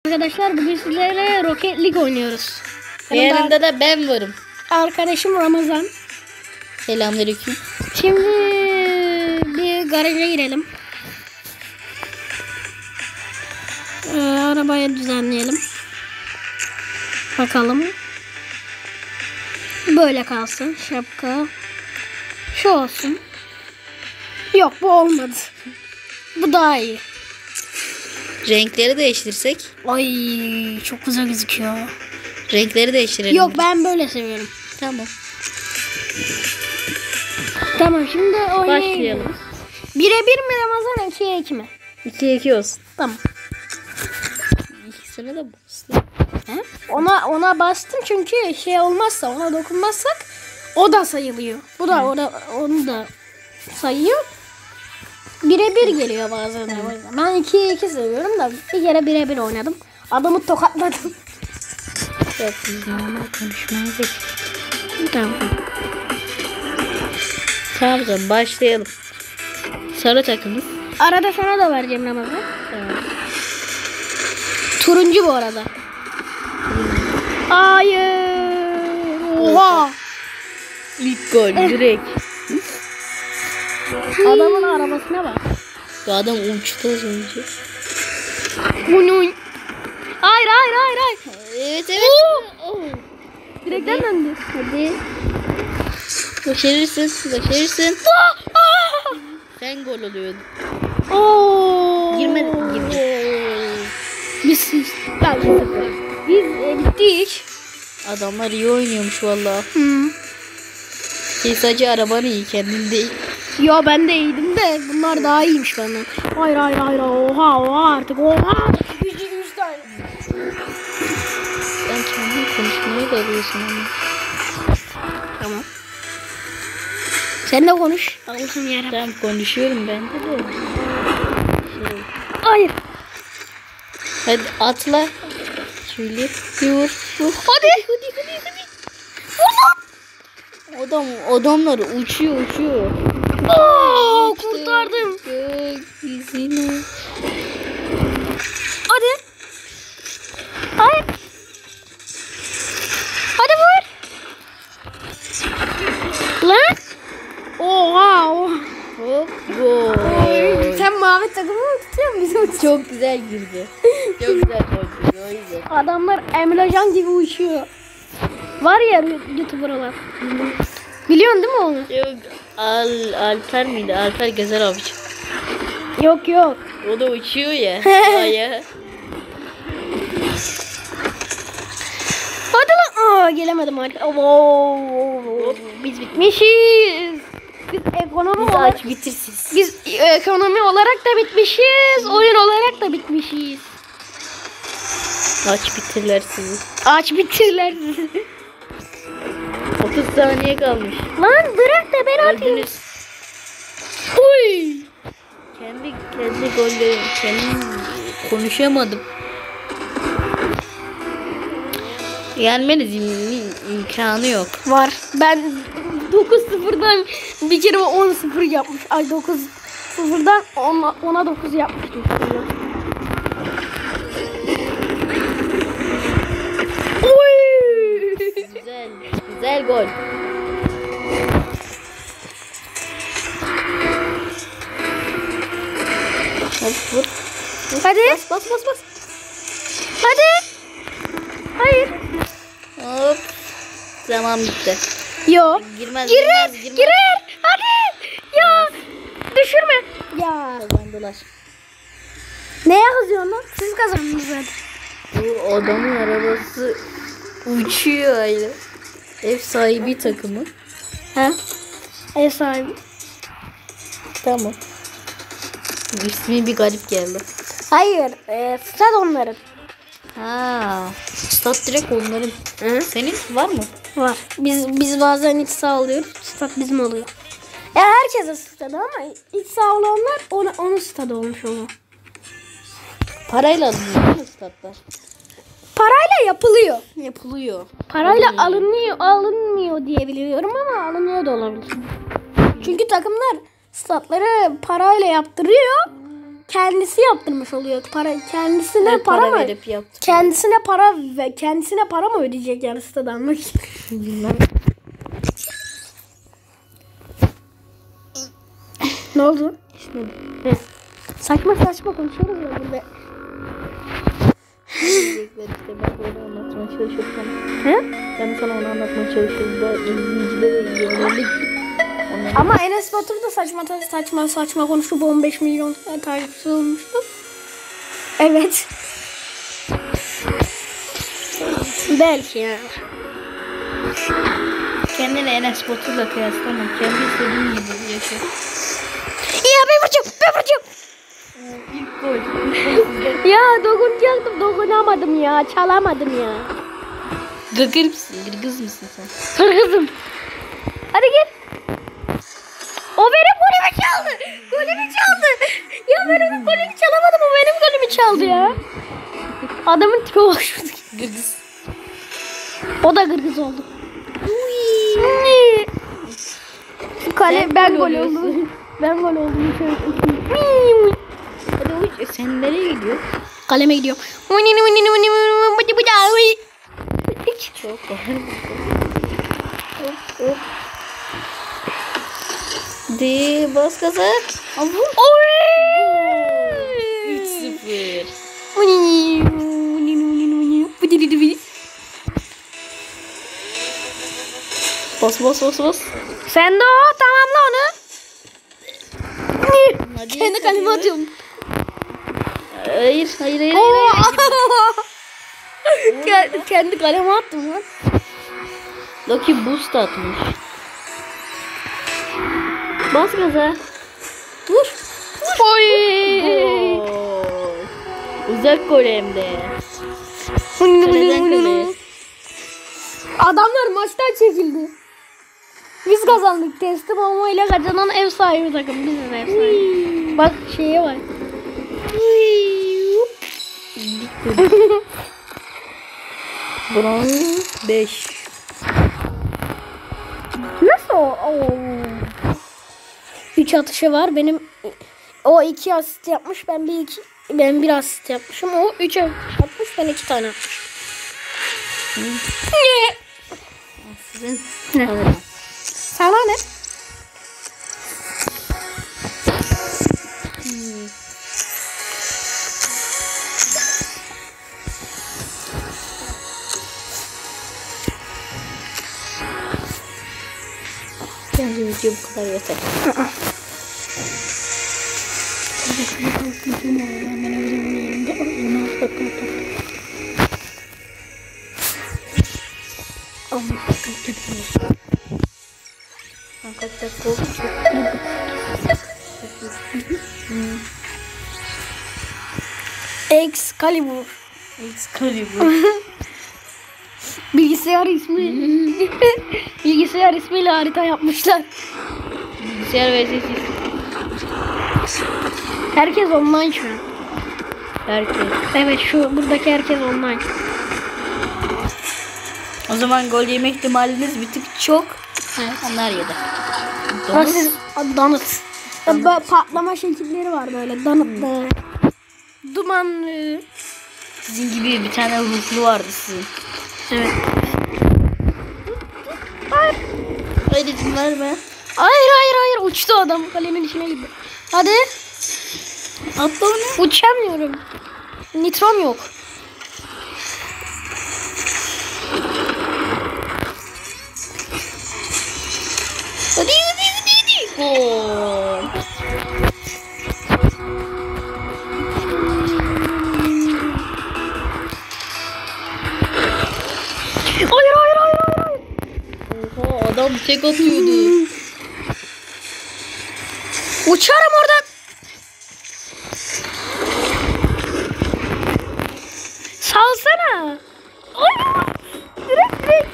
Arkadaşlar bugün sizlerle Rocket League oynuyoruz. Yanında da ben varım. Arkadaşım Ramazan. Selamünaleyküm. Şimdi bir garaja girelim. Arabayı düzenleyelim. Bakalım. Böyle kalsın. Şapka. Şu olsun. Yok bu olmadı. Bu daha iyi. Renkleri değiştirsek. Ay çok güzel gözüküyor. Renkleri değiştirelim. Yok ben böyle seviyorum. Tamam. Tamam şimdi oynayalım. Başlayalım. 1'e 1 mi Ramazan 2'ye 2 mi? 2'ye 2 olsun. Tamam. İkisine de bastım. Ona bastım çünkü şey olmazsa ona dokunmazsak o da sayılıyor. Bu da onu da sayıyor. 1'e 1 geliyor bazen. O yüzden. Ben 2'ye 2 seviyorum da bir kere 1'e 1 oynadım. Adamı tokatladım. Yok biz normal konuşmayı Tamam. Tamam o zaman başlayalım. Sarı takımız. Arada sana da vereceğim Ramazan. Tamam. Turuncu bu arada. Hayır. Oha. İlk gol direkt. Adamın arabasına bak. Bu adam uçtu az önce. Uy. Hayır. Evet. Oh. Direkten döndü. Hadi. Başarırsın. Sen gol oluyordun. Girmedi. Biz bittik. Adamlar iyi oynuyormuş valla. Sadece arabanı iyi kendin değil. Ya ben de iyiydim de bunlar daha iyiymiş benden. Hayır. Oha artık. Oha. 100 tane. Sen kendin konuşmaya da alıyorsun ama. Tamam. Sen de konuş. Allah'ım yarabbim. Tamam konuşuyorum ben de. Hayır. Hadi atla. Şöyle vur. Hadi. Adamlar uçuyor. Oo, kurtardım. Gökyüzüne. Hadi. Hayır. Hadi vur. Lan. Oha. Hop gol. Sen mavi takımı mı tutuyorsun bizim? Çok güzel girdi. Çok güzel gol girdi o yüzden. Adamlar Emrecan gibi uçuyor. Var ya YouTuber olan. Biliyorsun değil mi onu? Yok Alper miydi? Alper Gezer abici. Yok. O da uçuyor ya. Aya. Hadi lan. Gelemedim harika. Biz bitmişiz. Biz ekonomi olarak Aç bitirsiz. biz ekonomi olarak da bitmişiz. Oyun olarak da bitmişiz. Aç bitirler sizi. Aç bitirler sizi. 30 saniye kalmış. Lan bırak da ben atayım. Öldünüz. Uy. Kendi golleri kendim konuşamadım. Yenmeniz imkanı yok. Var. Ben 9-0'dan bir kere 10-0 yapmış. Ay 9-0'dan 10'a 9 yapmıştım. Uy. Güzel gol. Hop vur. Hadi. Bas. Hadi. Hayır. Hop. Zaman bitti. Yo. Girer. Hadi. Ya. Düşürme. Ya. Kazandılar. Ne yazıyorsun lan? Siz kazandınız zaten. Bu adamın arabası uçuyor öyle. Ev sahibi takımı. Ha? Ev sahibi. Tamam. İsmi bir garip geldi. Hayır. Stad onların. Ha. Stat direkt onların. Hı? Senin var mı? Var. Biz bazen iç saha alıyoruz. Stad bizim oluyor. Ya herkese stadı ama iç saha olanlar onun stadı olmuş oluyor. Parayla alınıyor değil mi statlar? Parayla yapılıyor. Yapılıyor. Parayla alınmıyor diye biliyorum ama alınıyor da olabilir. Çünkü takımlar statları parayla yaptırıyor. kendisi yaptırmış oluyor. Kendisine Evet, para mı? verip yaptım. Kendisine para mı ödeyecek yani sitede almak için? Bilmem. Ne oldu? İşte Saçma konuşuyoruz ya burada. diyecekler işte ben böyle anlatmaya çalışıyorum sana. He? Ben sana onu anlatmaya çalışıyorum da izleyicilere ilgilenelim. Ama Enes Batur da saçma konuşup 15 milyon takipçisi olmuştu. Evet. Belki ya. Kendini Enes Batur'la kıyaslama. Kendi istediğin gibi yaşa. Ya ben vuracağım. İlk gol. Ya dokunacaktım, dokunamadım ya. Çalamadım ya. Gırgır mısın? Gırgız mısın sen? Kırgızım. Hadi gel. O benim golümü çaldı. Ya benim golümü çalamadım. O benim golümü çaldı ya. Adamın tipi bak şurada. Gırgız. O da Kırgız oldu. Kale ben gol oldum. Ben gol oldum. Hadi uç. Sen nereye gidiyorsun? Kaleme gidiyorum. Çok var. Hop. De bas gaza. 3-0. Bas. Sen de o tamamla onu. Hadi, Kendi kaleme atıyorum. Hayır. Kendi kaleme attım lan. Lucky boost atmış. Bas gaza. Vur. Oy. Gol. Uzak gol hem de. Kaleden kaleye. Adamlar maçtan çekildi. Biz kazandık. Teslim olmayla kazanan ev sahibi takım. Biziz ev sahibi. Bak şeye var. Bron 5. Nasıl o? 3 atışı var. Benim o 2 asist yapmış. Ben bir asist yapmışım. O 3 atmış. Ben 2 tane atmışım. Ne? Sana ne? Bence video bu kadar yeter. Kaç dakika oldu? Excalibur. Bilgisayar ismiyle harita yapmışlar. Bilgisayar ve sessiz. Herkes online şu an. Herkes. Evet buradaki herkes online. O zaman gol yeme ihtimaliniz bir tık çok. Evet. Onlar yedi. Donut. Böyle patlama şekilleri var böyle. Donutlu. Dumanlı. Sizin gibi bir tane ruhlu vardı sizin. Evet. Hayır izin verme. Hayır. Uçtu adam. Kalemin içine girdi. Hadi. Atla onu. Uçamıyorum. Nitrom yok. Hadi. Gol. Hayır. Oha adam tek atıyordu. Uçarım oradan. Salsana. Ay. Direkt.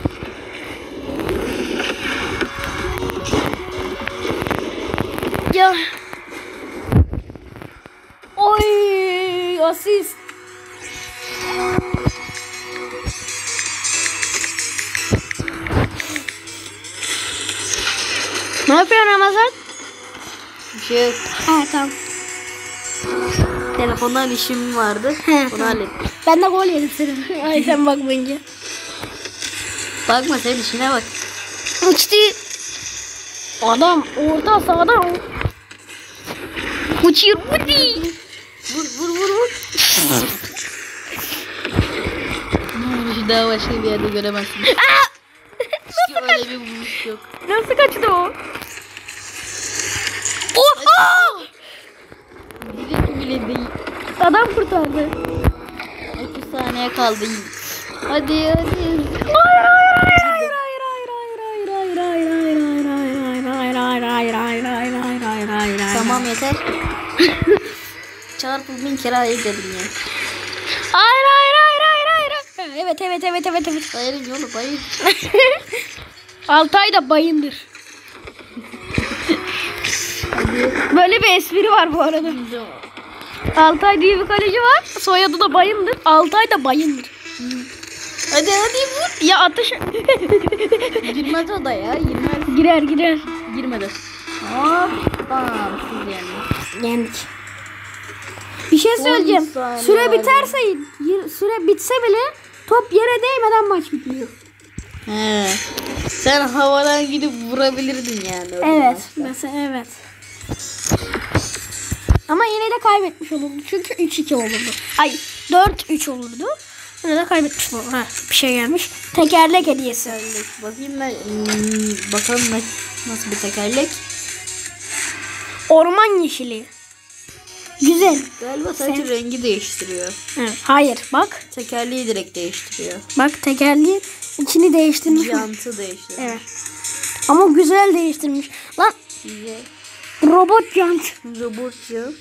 Ya. Oy. Asist. Ne yapıyorsun Ramazan? Bir şey yok. Ha tamam. Telefondan işim vardı. He, Onu hallettim. Ben de gol yedim senin. Ay sen bakmayınca. Bakma sen işine bak. Uçtu. Adam orta sahada uçuyor. Hadi. Vur. Vuruşu daha başka bir yerde göremezsin. Çünkü öyle bir vuruş yok. Nasıl kaçtı o? Oha! Direkt bile değil. Adam kurtardı. 30 saniye kaldı. Hadi. Tamam yeter. Çarpı 1000 kere hayır dedim ya. Hayır. Evet. Hayır yolu hayır. Altay da bayındır. Böyle bir espri var bu arada. Altay diye bir kaleci var. Soyadı da Bayındır. Altay da Bayındır. Hadi vur. Ya atış. Girmez o da ya. Girmez. Girer. Girmedi. Hop. Tamam. Siz yani. Yendik. Bir şey söyleyeceğim. saniye Süre var biterse, süre bitse bile top yere değmeden maç bitiyor. He. Sen havadan gidip vurabilirdin yani. Evet. Mesela evet. Ama yine de kaybetmiş olurdu. Çünkü 3-2 olurdu. Ay 4-3 olurdu. Yine de kaybetmiş olurdu. Ha, bir şey gelmiş. Tekerlek hediyesi. Bakayım ben. Bakalım nasıl bir tekerlek. Orman yeşili. Güzel. Galiba sadece rengi değiştiriyor. Evet. Hayır bak. Tekerleği direkt değiştiriyor. Bak tekerleği içini değiştirmiş. Jantı değiştiriyor. Evet. Ama güzel değiştirmiş. Lan Güzel. robot jant. Robot jant.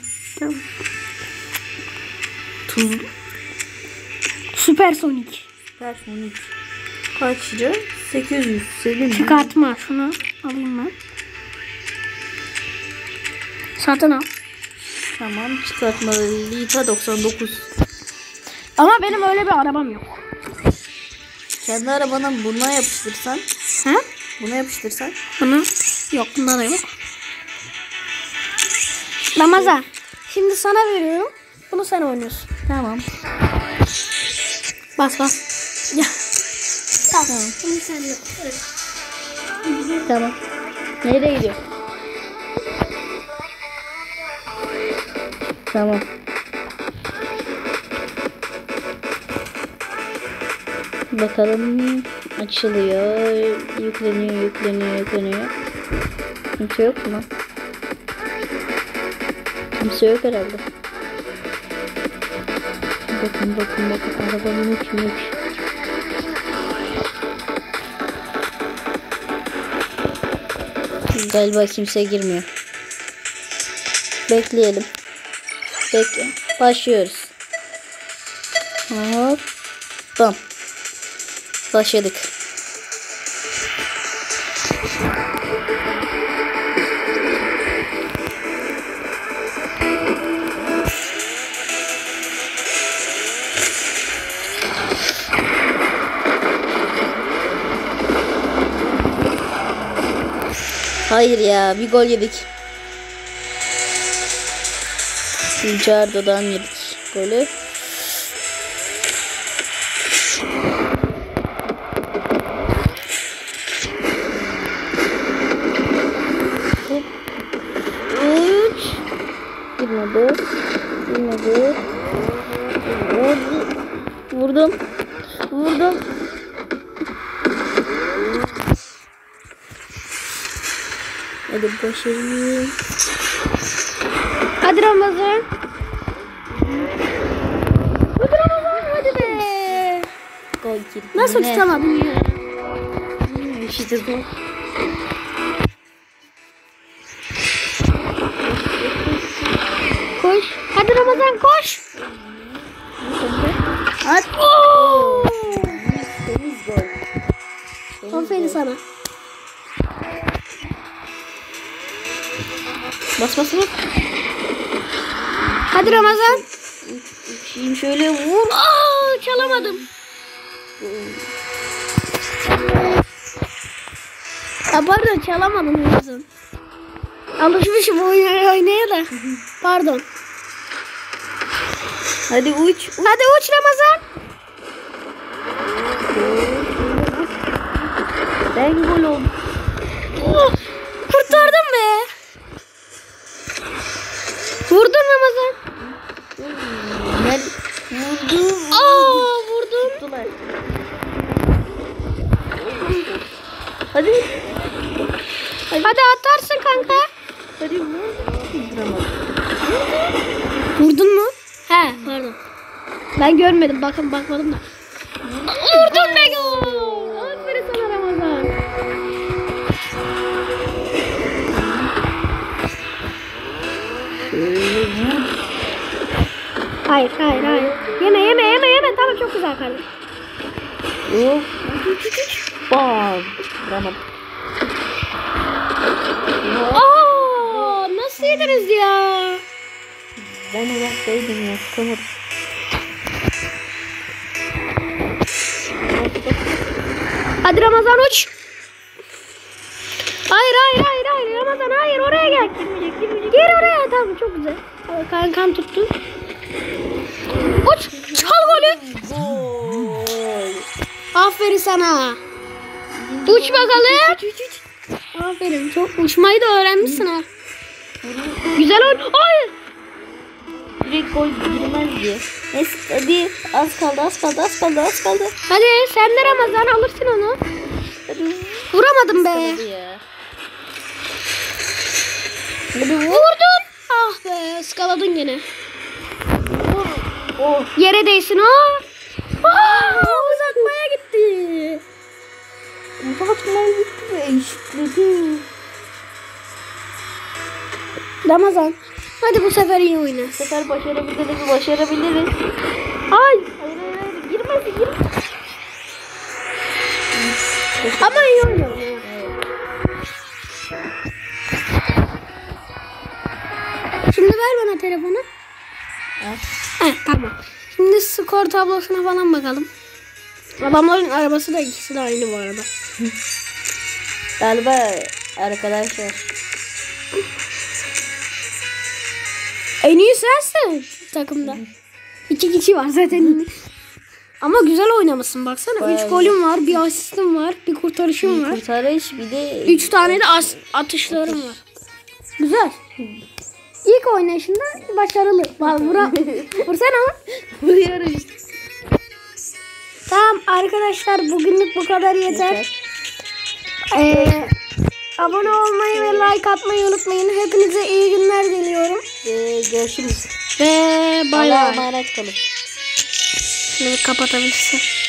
Tuz. Süpersonik. Personik. Kaç lira? 800. Senin mi? Çıkartma. Şunu alayım ben. Satın al. Tamam çıkartma. Lita 99. Ama benim öyle bir arabam yok. Kendi arabana buna yapıştırsan. Ha? Buna yapıştırsan. Bunu yok. Bunda da yok. Ramazan. Şimdi sana veriyorum. Bunu sen oynuyorsun. Tamam. Bas. Ya. Tamam. Şimdi sen yap. Evet. Tamam. Nereye gidiyor? Tamam. Bakalım açılıyor. Yükleniyor. Kimse yok mu? Kimse yok herhalde. Bakın. Arabanın içine. Galiba kimse girmiyor. Bekleyelim. Başlıyoruz. Hop. Bam. Başladık. Hayır ya, bir gol yedik. Ricardo'dan yedik golü. Girmedi. Vurdum. Hadi başarılı. Hadi Ramazan. Hadi be. Gol girdi. Nasıl tutamadın ya? İşte bu. Koş. Hadi Ramazan koş. At. Temiz gol. Aferin sana. Bas. Hadi Ramazan. Şimdi şöyle vur. Çalamadım. Pardon çalamadım Ramazan. Alışmışım oynaya da. Pardon. Hadi uç. Hadi uç Ramazan. Ben gol oldum. Oh, kurtardın be. Vurdun Ramazan. Ben vurdum. Aa, vurdun. Tuttular. Hadi. Hadi atarsın kanka. Hadi vurduramadım. Vurdun mu? He, pardon. Ben görmedim. Bakmadım da. Vurdun be gol. Aferin sana Ramazan. Hayır. Yeme. Tamam, çok güzel kardeşim. Of. Bam. Vuramadım. Aa, nasıl yediniz ya? Ben uzaktaydım ya. Tamam. Hadi Ramazan uç. Hayır Ramazan, hayır, oraya gel. Gel oraya, tamam, çok güzel. Kankam tuttu. Uç, çal golü. Gol. Aferin sana. Uç bakalım. Aferin, çok uçmayı da öğrenmişsin ha. Güzel oyun. Hayır. Direkt gol girmez diye. Neyse hadi. Az kaldı. Hadi sen de Ramazan, alırsın onu. Hadi. Vuramadım be. Hadi ya. Vurdun. Ah be, ıskaladın gene. Oh. Yere değsin o. Uzatmaya gitti. Uzatmaya gitti ve eşitledi. Ramazan, hadi bu sefer iyi oyna. Bu sefer başarabiliriz. Ay. Hayır. Girmez. Ama iyi oyna. Şimdi ver bana telefonu. Tamam. Şimdi skor tablosuna falan bakalım. Adamların arabası da, ikisi de aynı bu arada. Galiba arkadaşlar. En iyi sensin takımda. 2 kişi var zaten. Ama güzel oynamışsın baksana. Bayağı 3 golüm var, bir asistim var, bir kurtarışım var. Kurtarış bir de 3 tane de atışlarım var. Güzel. İlk oynayışında başarılı. Vursana ama. vuruyoruz. Tamam arkadaşlar, bugünlük bu kadar yeter. Abone olmayı ve like atmayı unutmayın. Hepinize iyi günler diliyorum. Görüşürüz. Ve bay Allah'a bay. emanet kalın. Şunu kapatabilirsin.